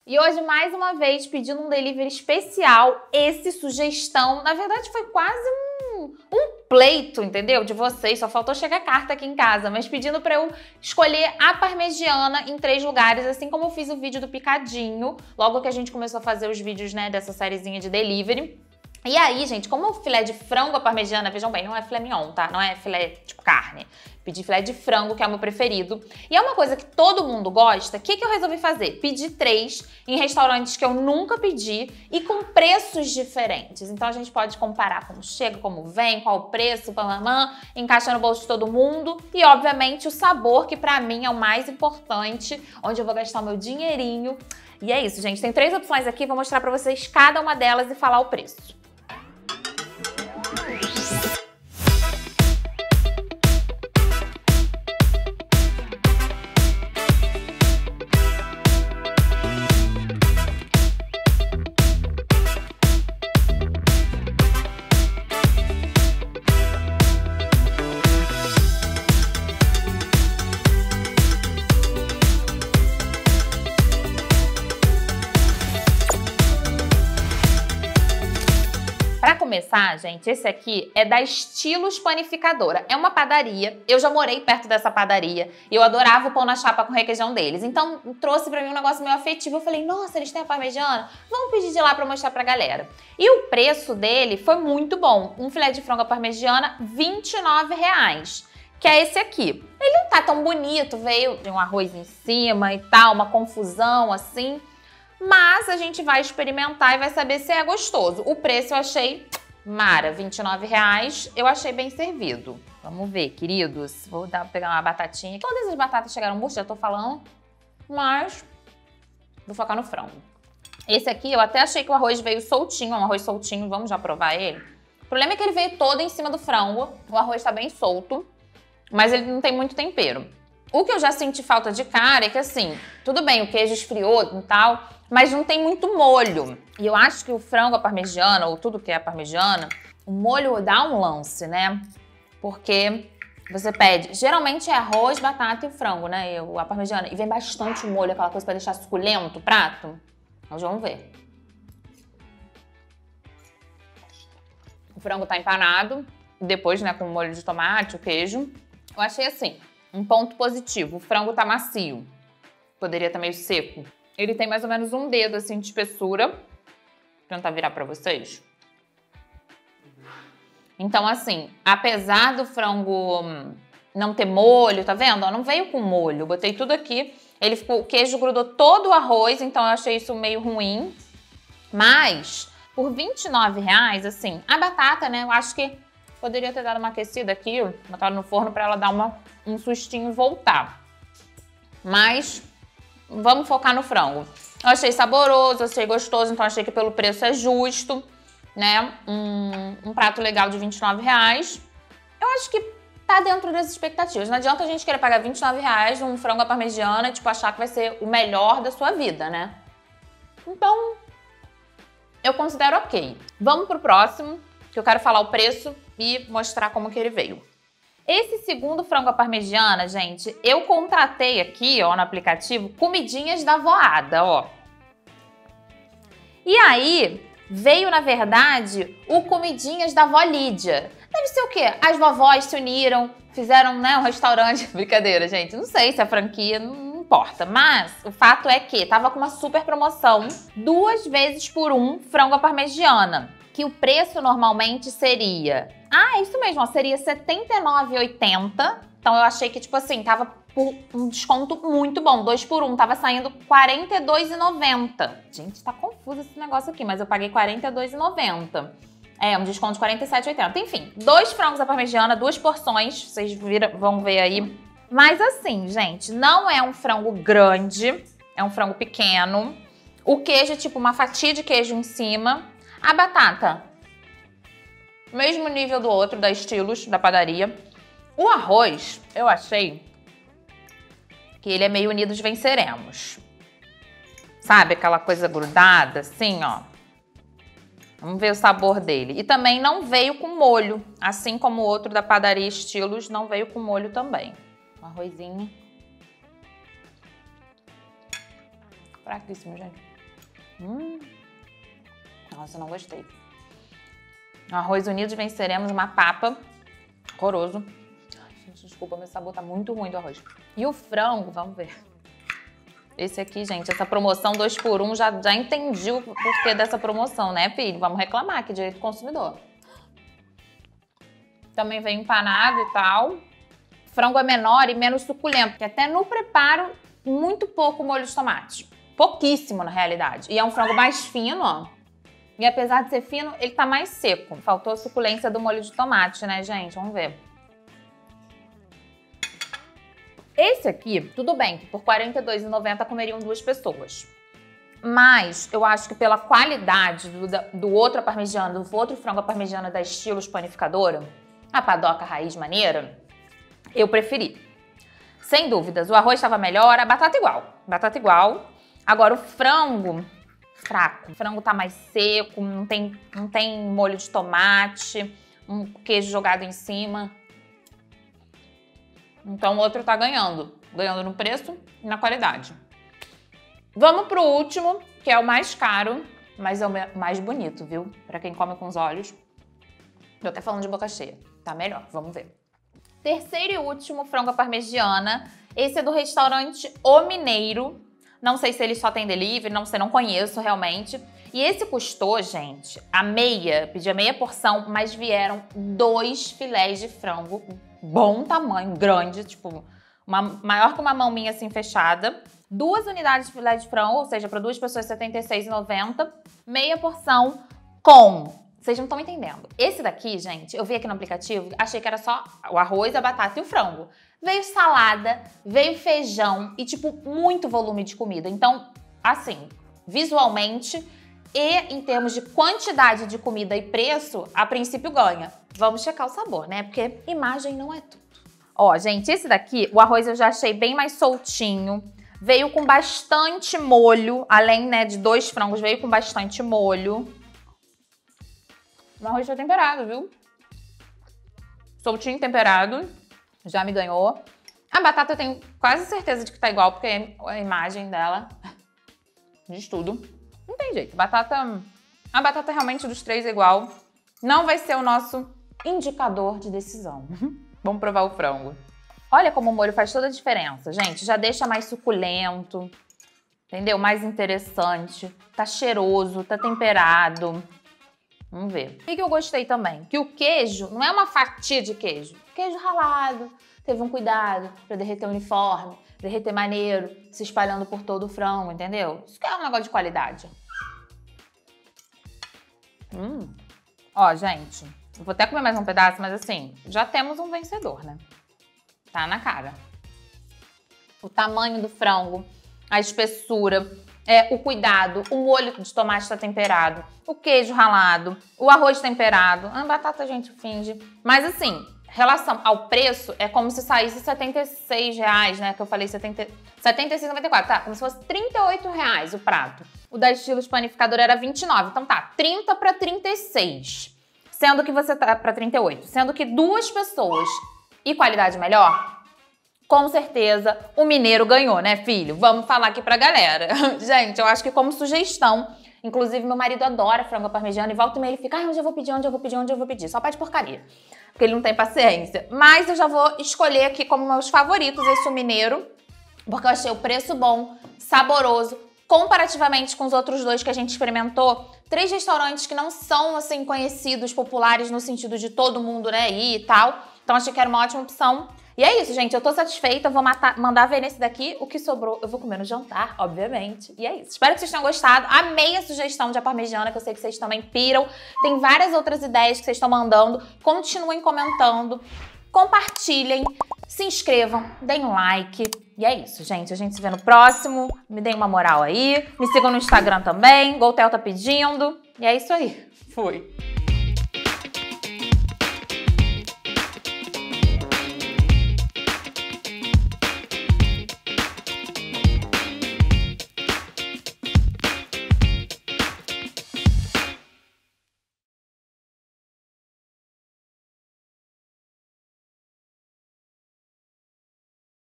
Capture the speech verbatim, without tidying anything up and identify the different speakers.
Speaker 1: E hoje, mais uma vez, pedindo um delivery especial, esse sugestão, na verdade foi quase um, um pleito, entendeu? De vocês, só faltou chegar carta aqui em casa, mas pedindo pra eu escolher a parmegiana em três lugares, assim como eu fiz o vídeo do picadinho, logo que a gente começou a fazer os vídeos, né, dessa sériezinha de delivery. E aí, gente, como o filé de frango à parmegiana, vejam bem, não é filé mignon, tá? Não é filé tipo carne. Pedi filé de frango, que é o meu preferido. E é uma coisa que todo mundo gosta. O que, que eu resolvi fazer? Pedi três em restaurantes que eu nunca pedi e com preços diferentes. Então a gente pode comparar como chega, como vem, qual o preço, mamã, encaixa no bolso de todo mundo. E, obviamente, o sabor, que pra mim é o mais importante, onde eu vou gastar o meu dinheirinho. E é isso, gente. Tem três opções aqui, vou mostrar pra vocês cada uma delas e falar o preço. Para começar, gente, esse aqui é da Estilos Panificadora. É uma padaria. Eu já morei perto dessa padaria e eu adorava o pão na chapa com requeijão deles. Então, trouxe pra mim um negócio meio afetivo. Eu falei, nossa, eles têm a parmegiana? Vamos pedir de lá pra mostrar pra galera. E o preço dele foi muito bom. Um filé de frango à parmegiana, vinte e nove reais. Que é esse aqui. Ele não tá tão bonito, veio de um arroz em cima e tal, uma confusão assim. Mas a gente vai experimentar e vai saber se é gostoso. O preço eu achei mara, vinte e nove reais. Eu achei bem servido. Vamos ver, queridos. Vou dar, pegar uma batatinha. Todas as batatas chegaram murchas, já tô falando. Mas vou focar no frango. Esse aqui eu até achei que o arroz veio soltinho. É um arroz soltinho, vamos já provar ele. O problema é que ele veio todo em cima do frango. O arroz tá bem solto, mas ele não tem muito tempero. O que eu já senti falta de cara é que, assim, tudo bem, o queijo esfriou e tal, mas não tem muito molho. E eu acho que o frango à parmegiana, ou tudo que é parmegiana, o molho dá um lance, né? Porque você pede, geralmente é arroz, batata e frango, né? E a parmegiana. E vem bastante molho, aquela coisa pra deixar suculento o prato. Nós vamos ver. O frango tá empanado, depois, né, com o molho de tomate, o queijo. Eu achei assim, um ponto positivo, o frango tá macio. Poderia estar meio seco. Ele tem mais ou menos um dedo, assim, de espessura. Vou tentar virar pra vocês. Então, assim, apesar do frango não ter molho, tá vendo? Ó, não veio com molho. Eu botei tudo aqui. Ele ficou, o queijo grudou todo o arroz, então eu achei isso meio ruim. Mas, por vinte e nove reais, assim, a batata, né, eu acho que poderia ter dado uma aquecida aqui, botar no forno pra ela dar uma, um sustinho e voltar. Mas vamos focar no frango. Eu achei saboroso, achei gostoso, então achei que pelo preço é justo, né? Um, um prato legal de vinte e nove reais. Eu acho que tá dentro das expectativas. Não adianta a gente querer pagar vinte e nove reais num frango à parmegiana e tipo, achar que vai ser o melhor da sua vida, né? Então, eu considero ok. Vamos pro próximo, que eu quero falar o preço e mostrar como que ele veio. Esse segundo frango à parmegiana, gente, eu contratei aqui, ó, no aplicativo, Comidinhas da Voada, ó. E aí, veio, na verdade, o Comidinhas da Vó Lídia. Deve ser o quê? As vovós se uniram, fizeram, né, um restaurante. Brincadeira, gente, não sei se é franquia, não importa. Mas o fato é que tava com uma super promoção, duas vezes por um frango à parmegiana. Que o preço normalmente seria... Ah, isso mesmo, ó, seria setenta e nove reais e oitenta centavos. Então eu achei que, tipo assim, tava por um desconto muito bom. dois por um, tava saindo quarenta e dois reais e noventa centavos. Gente, tá confuso esse negócio aqui, mas eu paguei quarenta e dois reais e noventa centavos. É, um desconto de quarenta e sete reais e oitenta centavos. Enfim, dois frangos à parmegiana, duas porções, vocês viram, vão ver aí. Mas assim, gente, não é um frango grande, é um frango pequeno. O queijo é tipo uma fatia de queijo em cima. A batata, mesmo nível do outro, da Estilos, da padaria. O arroz, eu achei que ele é meio unidos venceremos. Sabe, aquela coisa grudada, assim, ó. Vamos ver o sabor dele. E também não veio com molho, assim como o outro da padaria Estilos não veio com molho também. Um arrozinho. Fraquíssimo, gente. Hum. Nossa, não gostei. Arroz unidos venceremos, uma papa. Horroroso. Desculpa, meu sabor tá muito ruim do arroz. E o frango, vamos ver. Esse aqui, gente, essa promoção dois por um, já, já entendi o porquê dessa promoção, né, filho? Vamos reclamar aqui, direito do consumidor. Também vem empanado e tal. O frango é menor e menos suculento, porque até no preparo, muito pouco molho de tomate. Pouquíssimo, na realidade. E é um frango mais fino, ó. E apesar de ser fino, ele tá mais seco. Faltou a suculência do molho de tomate, né, gente? Vamos ver. Esse aqui, tudo bem, que por quarenta e dois reais e noventa centavos comeriam duas pessoas. Mas eu acho que pela qualidade do, do outro parmegiana, do outro frango parmegiana da Estilos Panificadora, a padoca raiz maneira, eu preferi. Sem dúvidas, o arroz estava melhor, a batata igual. Batata igual. Agora o frango, fraco. O frango tá mais seco, não tem, não tem molho de tomate, um queijo jogado em cima. Então o outro tá ganhando. Ganhando no preço e na qualidade. Vamos pro último, que é o mais caro, mas é o mais bonito, viu? Pra quem come com os olhos. Tô até falando de boca cheia. Tá melhor, vamos ver. Terceiro e último, frango à parmegiana. Esse é do restaurante O Mineiro. Não sei se ele só tem delivery, não sei, não conheço realmente. E esse custou, gente, a meia, pedi a meia porção, mas vieram dois filés de frango, bom tamanho, grande, tipo, uma, maior que uma mão minha assim fechada. Duas unidades de filé de frango, ou seja, para duas pessoas setenta e seis reais e noventa centavos. Meia porção com... Vocês não estão entendendo. Esse daqui, gente, eu vi aqui no aplicativo, achei que era só o arroz, a batata e o frango. Veio salada, veio feijão e, tipo, muito volume de comida. Então, assim, visualmente e em termos de quantidade de comida e preço, a princípio ganha. Vamos checar o sabor, né? Porque imagem não é tudo. Ó, gente, esse daqui, o arroz eu já achei bem mais soltinho. Veio com bastante molho, além, né, de dois frangos, veio com bastante molho. O arroz tá temperado, viu? Soltinho, temperado. Já me ganhou. A batata eu tenho quase certeza de que tá igual, porque a imagem dela diz tudo. Não tem jeito. Batata... A batata realmente dos três é igual. Não vai ser o nosso indicador de decisão. Vamos provar o frango. Olha como o molho faz toda a diferença, gente. Já deixa mais suculento, entendeu? Mais interessante. Tá cheiroso, tá temperado. Vamos ver. O que eu gostei também? Que o queijo não é uma fatia de queijo. Queijo ralado. Teve um cuidado pra derreter uniforme, derreter maneiro, se espalhando por todo o frango, entendeu? Isso que é um negócio de qualidade. Hum. Ó, gente, eu vou até comer mais um pedaço, mas assim, já temos um vencedor, né? Tá na cara. O tamanho do frango, a espessura, é, o cuidado, o molho de tomate tá temperado, o queijo ralado, o arroz temperado, a batata a gente finge. Mas assim, relação ao preço, é como se saísse setenta e seis reais, né? Que eu falei setenta, setenta e seis reais e noventa e quatro, tá? Como se fosse trinta e oito reais o prato. O da Estilos Panificadora era vinte e nove, então tá, trinta para trinta e seis. Sendo que você tá para trinta e oito, sendo que duas pessoas e qualidade melhor, com certeza o mineiro ganhou, né, filho? Vamos falar aqui pra galera. Gente, eu acho que como sugestão, inclusive meu marido adora frango parmegiana e volta e meia ele fica, ai, onde eu vou pedir, onde eu vou pedir, onde eu vou pedir? Só pede porcaria, porque ele não tem paciência. Mas eu já vou escolher aqui como meus favoritos esse o mineiro, porque eu achei o preço bom, saboroso, comparativamente com os outros dois que a gente experimentou. Três restaurantes que não são, assim, conhecidos, populares no sentido de todo mundo, né, ir e tal. Então achei que era uma ótima opção. E é isso, gente. Eu tô satisfeita. Eu vou matar, mandar ver nesse daqui. O que sobrou eu vou comer no jantar, obviamente. E é isso. Espero que vocês tenham gostado. Amei a sugestão de a parmegiana, que eu sei que vocês também piram. Tem várias outras ideias que vocês estão mandando. Continuem comentando. Compartilhem. Se inscrevam. Deem um like. E é isso, gente. A gente se vê no próximo. Me deem uma moral aí. Me sigam no Instagram também. Goltel tá pedindo. E é isso aí. Fui.